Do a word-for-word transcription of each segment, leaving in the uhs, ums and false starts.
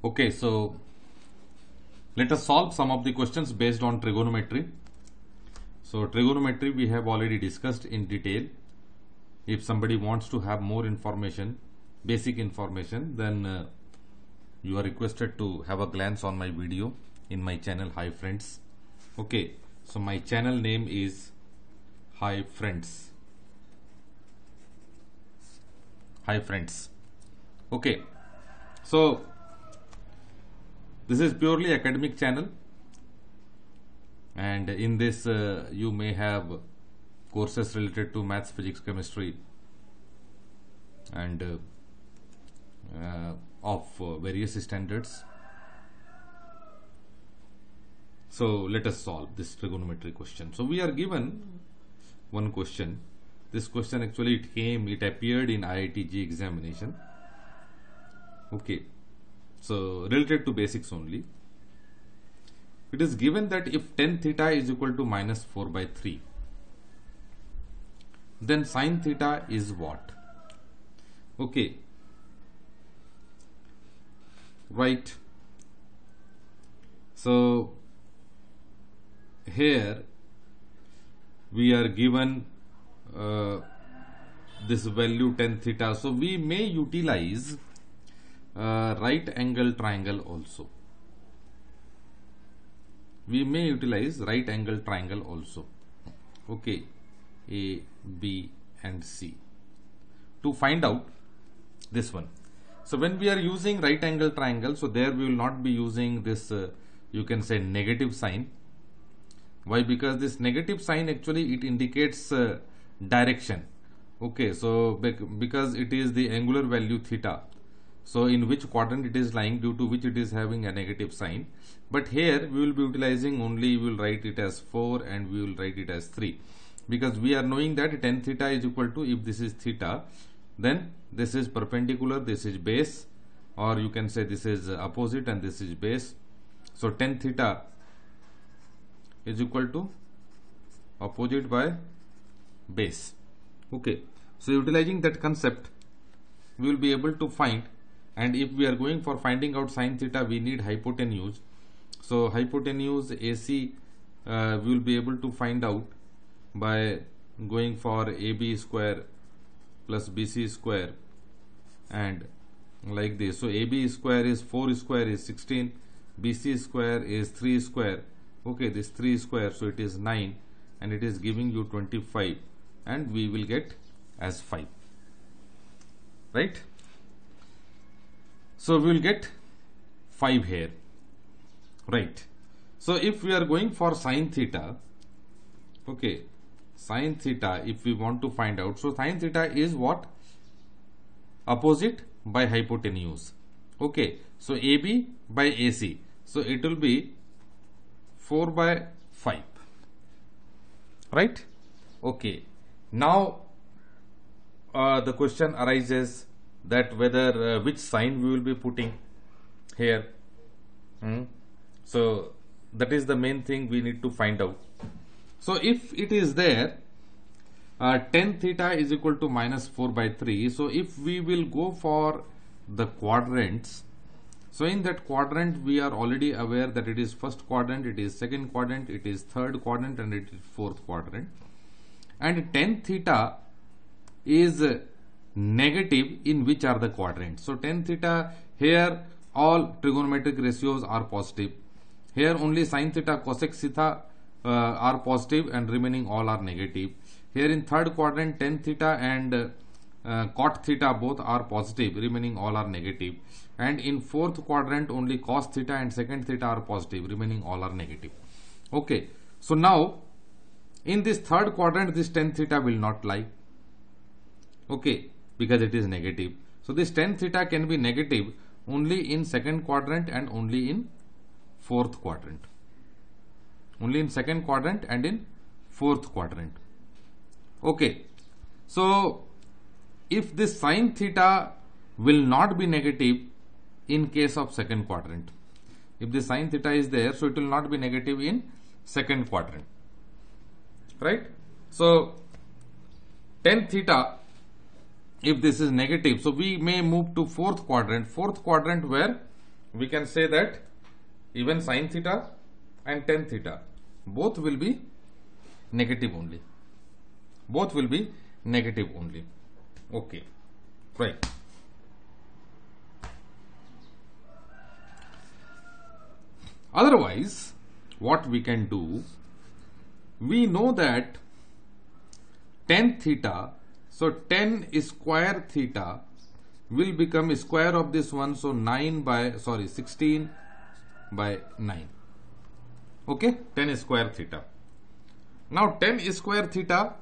Okay, so let us solve some of the questions based on trigonometry. So trigonometry we have already discussed in detail. If somebody wants to have more information, basic information, then uh, you are requested to have a glance on my video in my channel Hi Friends. Okay, so my channel name is Hi Friends. Hi Friends. Okay, so this is purely academic channel, and in this uh, you may have courses related to maths, physics, chemistry, and uh, uh, of uh, various standards. So let us solve this trigonometry question. So we are given one question. This question actually it came, it appeared in I I T J E E examination. Okay. So related to basics only. It is given that if tan theta is equal to minus four by three, then sin theta is what? Okay. Right. So here we are given uh, this value tan theta. So we may utilize Uh, right angle triangle also. We may utilize right angle triangle also. Okay, A, B and C to find out this one. So when we are using right angle triangle, so there we will not be using this uh, you can say negative sign. Why? Because this negative sign actually it indicates uh, direction. Okay, so because it is the angular value theta, so in which quadrant it is lying, due to which it is having a negative sign. But here we will be utilizing only, we will write it as four and we will write it as three, because we are knowing that tan theta is equal to, if this is theta, then this is perpendicular, this is base, or you can say this is opposite and this is base. So tan theta is equal to opposite by base. Okay, so utilizing that concept we will be able to find. And if we are going for finding out sin theta, we need hypotenuse. So hypotenuse A C uh, we will be able to find out by going for A B square plus B C square and like this. So A B square is four square is sixteen, B C square is three square. Okay, this three square, so it is nine and it is giving you twenty-five, and we will get as five, right? So we will get five here, right? So if we are going for sin theta, okay, sin theta, if we want to find out, so sin theta is what? Opposite by hypotenuse. Okay, so A B by A C, so it will be four by five, right? Okay, now uh, the question arises that whether uh, which sign we will be putting here. Hmm? So that is the main thing we need to find out. So if it is there uh, tan theta is equal to minus four by three, so if we will go for the quadrants, so in that quadrant we are already aware that it is first quadrant, it is second quadrant, it is third quadrant and it is fourth quadrant, and tan theta is uh, negative in which are the quadrants. So tan theta, here all trigonometric ratios are positive. Here only sin theta, cosec theta uh, are positive and remaining all are negative. Here in third quadrant tan theta and uh, uh, cot theta both are positive, remaining all are negative. And in fourth quadrant only cos theta and secant theta are positive, remaining all are negative. Okay, so now in this third quadrant this tan theta will not lie. Okay, because it is negative. So this tan theta can be negative only in second quadrant and only in fourth quadrant. Only in second quadrant and in fourth quadrant. Okay, so if this sin theta will not be negative in case of second quadrant, if the sin theta is there, so it will not be negative in second quadrant, right? So tan theta, if this is negative, so we may move to fourth quadrant. Fourth quadrant where we can say that even sin theta and tan theta both will be negative only. Both will be negative only. Okay, right. Otherwise, what we can do, we know that tan theta, so tan square theta will become square of this one, so nine by, sorry, sixteen by nine. Okay, tan square theta. Now tan square theta,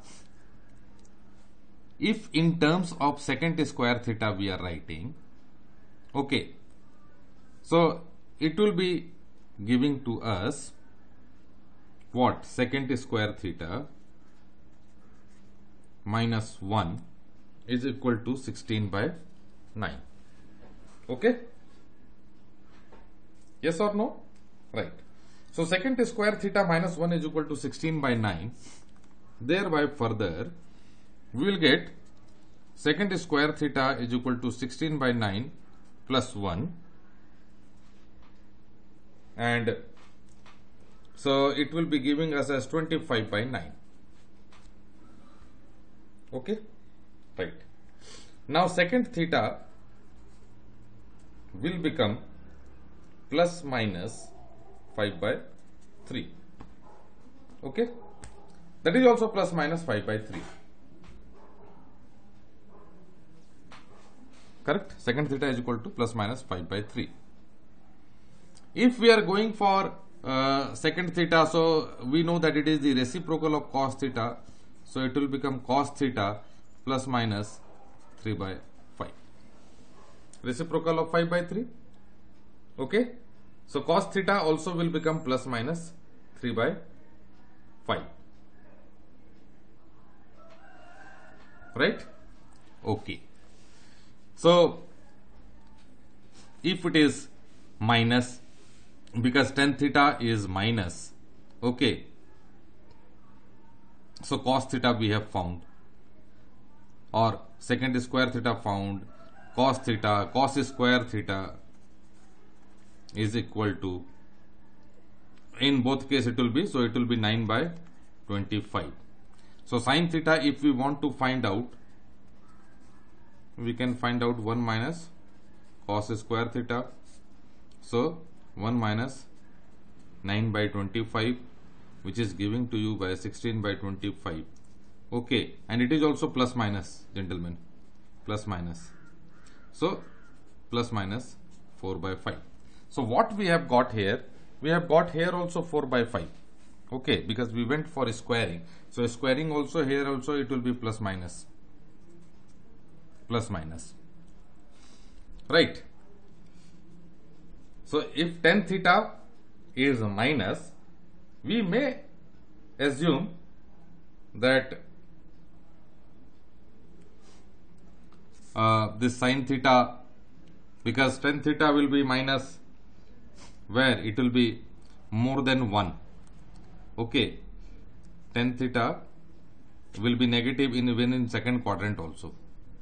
if in terms of secant square theta we are writing, okay, so it will be giving to us what? Secant square theta minus one is equal to sixteen by nine. Okay? Yes or no? Right. So secant square theta minus one is equal to sixteen by nine. Thereby further we will get secant square theta is equal to sixteen by nine plus one, and so it will be giving us as twenty-five by nine. Okay, right. Now secant theta will become plus minus five by three. Okay, that is also plus minus five by three. Correct? Secant theta is equal to plus minus five by three. If we are going for uh, secant theta, so we know that it is the reciprocal of cos theta, so it will become cos theta plus minus three by five. Reciprocal of five by three. Okay, so cos theta also will become plus minus three by five. Right? Okay. So if it is minus, because tan theta is minus, okay, so cos theta we have found, or secant square theta found, cos theta, cos square theta is equal to, in both case it will be, so it will be nine by twenty-five. So sin theta, if we want to find out, we can find out one minus cos square theta, so one minus nine by twenty-five, which is giving to you by sixteen by twenty-five. Okay, and it is also plus minus, gentlemen, plus minus, so plus minus four by five. So what we have got here, we have got here also four by five. Okay, because we went for squaring, so squaring also here also it will be plus minus, plus minus, right? So if tan theta is minus, we may assume that uh, this sin theta, because tan theta will be minus, where it will be more than one. Okay, tan theta will be negative in even in second quadrant also.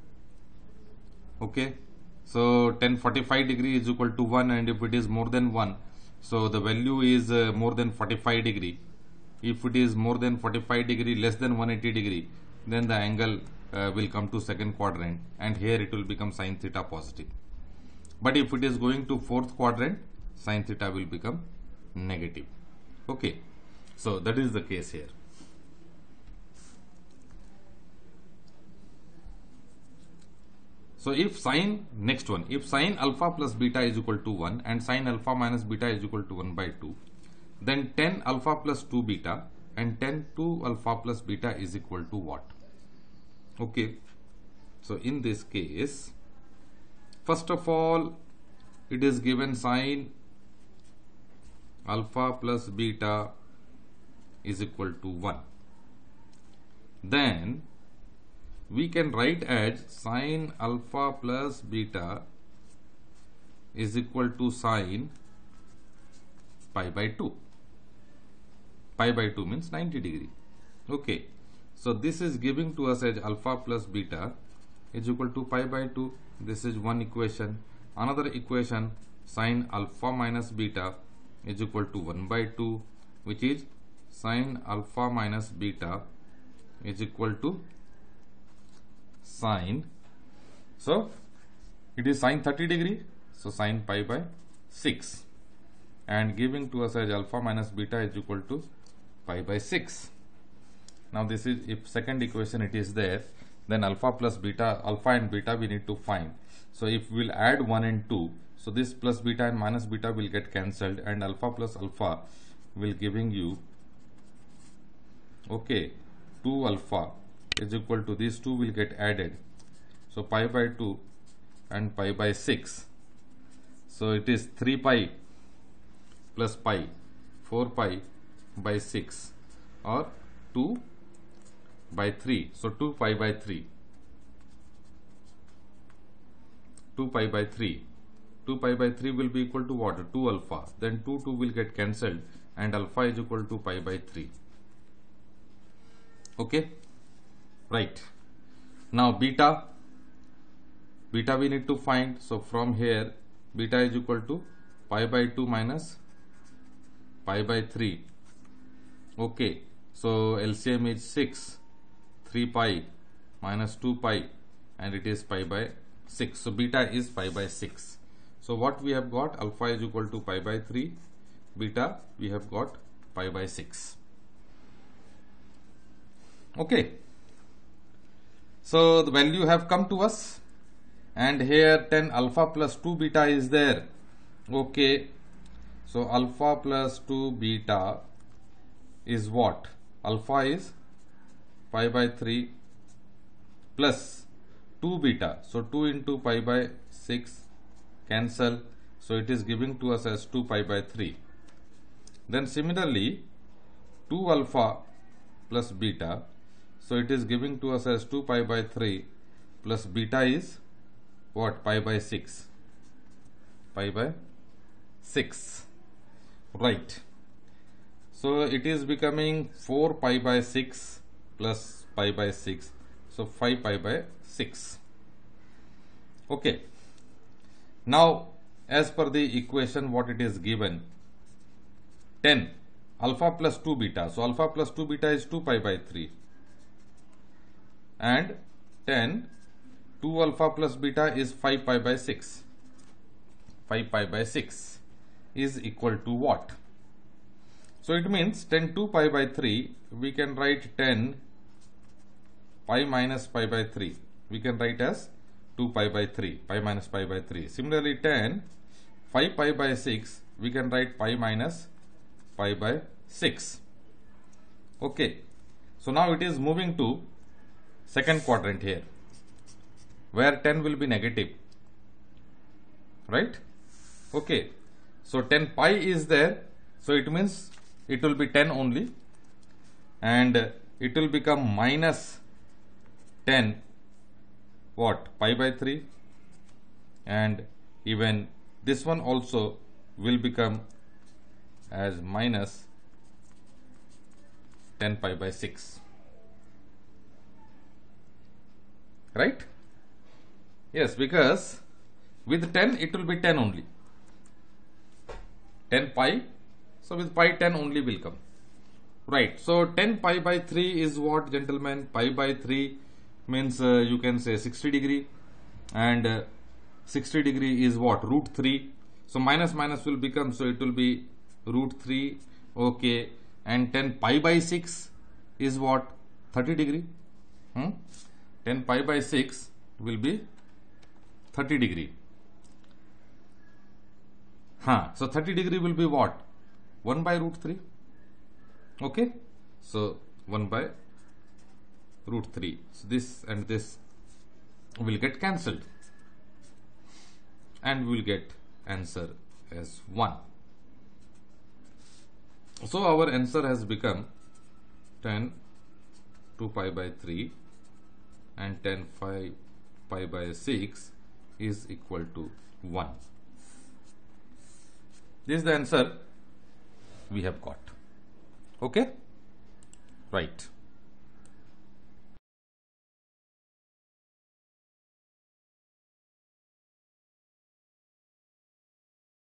Okay, so tan forty-five degree is equal to one, and if it is more than one, so the value is uh, more than forty-five degree. If it is more than forty-five degree, less than one hundred eighty degree, then the angle uh, will come to second quadrant, and here it will become sin theta positive. But if it is going to fourth quadrant, sin theta will become negative. Okay, so that is the case here. So if sin, next one, if sin alpha plus beta is equal to one and sin alpha minus beta is equal to one by two, then tan alpha plus two beta and tan two alpha plus beta is equal to what? Okay, so in this case, first of all, it is given sin alpha plus beta is equal to one. Then we can write as sin alpha plus beta is equal to sin pi by two. Pi by two means ninety degree. Okay, so this is giving to us as alpha plus beta is equal to pi by two. This is one equation. Another equation, sine alpha minus beta is equal to one by two, which is sine alpha minus beta is equal to sine, so it is sine thirty degree, so sine pi by six, and giving to us as alpha minus beta is equal to pi by six. Now this is, if second equation it is there, then alpha plus beta, alpha and beta we need to find. So if we will add one and two, so this plus beta and minus beta will get cancelled, and alpha plus alpha will giving you, okay, two alpha is equal to these two will get added, so pi by two and pi by six, so it is three pi plus pi, four pi by six, or two by three, so two pi by three, two pi by three, two pi by three will be equal to what? two alpha, then two two will get cancelled, and alpha is equal to pi by three. Okay, right. Now beta, beta we need to find, so from here beta is equal to pi by two minus pi by three. Okay, so L C M is six, three pi minus two pi, and it is pi by six, so beta is pi by six. So what we have got? Alpha is equal to pi by three, beta we have got pi by six. Okay, so the value have come to us, and here ten alpha plus two beta is there. Okay, so alpha plus two beta is what? Alpha is pi by three plus two beta, so two into pi by six, cancel, so it is giving to us as two pi by three. Then similarly two alpha plus beta, so it is giving to us as two pi by three plus beta is what? Pi by six, pi by six, right. So it is becoming four pi by six plus pi by six, so five pi by six. Okay, now as per the equation what it is given, ten alpha plus two beta, so alpha plus two beta is two pi by three, and ten two alpha plus beta is five pi by six, five pi by six is equal to what? So it means ten two pi by three, we can write ten pi minus pi by three, we can write as two pi by three, pi minus pi by three. Similarly ten five pi by six, we can write pi minus pi by six. Okay, so now it is moving to second quadrant here, where ten will be negative, right? Okay, so ten pi is there, so it means it will be ten only, and it will become minus ten what? Pi by three, and even this one also will become as minus ten pi by six, right? Yes, because with ten it will be ten only, ten pi, so with pi ten only will come, right? So ten pi by three is what, gentlemen? Pi by three means uh, you can say sixty degree, and uh, sixty degree is what? Root three, so minus minus will become, so it will be root three. Okay, and ten pi by six is what? thirty degree. hmm? ten pi by six will be thirty degree. Huh. So thirty degree will be what? one by root three. Okay, so one by root three. So this and this will get cancelled, and we will get answer as one. So our answer has become ten two pi by three and ten five pi by six is equal to one. This is the answer we have got. Okay, right.